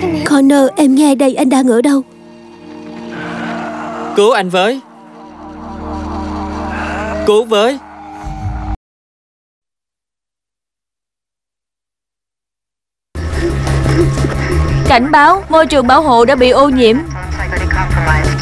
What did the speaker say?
Connor, em nghe đây, anh đang ở đâu? Cứu anh với. Cứu với. Cảnh báo, môi trường bảo hộ đã bị ô nhiễm.